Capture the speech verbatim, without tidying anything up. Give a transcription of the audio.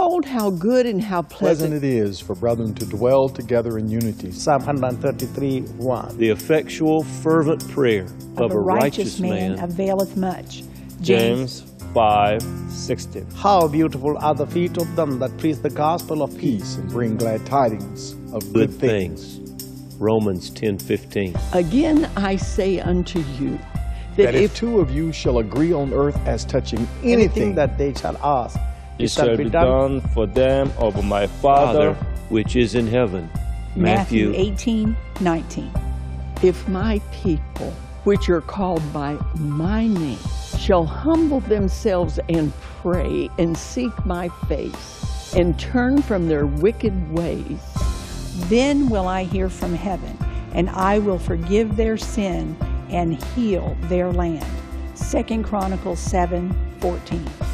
Behold how good and how pleasant, Pleasant it is for brethren to dwell together in unity. Psalm one thirty-three, one. The effectual, fervent prayer of, of a righteous man, man availeth much. James five, sixteen. How beautiful are the feet of them that preach the gospel of peace Peace and bring glad tidings of Good good things. things. Romans ten, fifteen. Again I say unto you, that, That if if two of you shall agree on earth as touching anything anything, that they shall ask. It shall be done for them of my Father which is in heaven. Matthew eighteen, nineteen. if my people, which are called by my name, shall humble themselves and pray and seek my face and turn from their wicked ways, Then will I hear from heaven, and I will forgive their sin and heal their land. Second Chronicles seven, fourteen.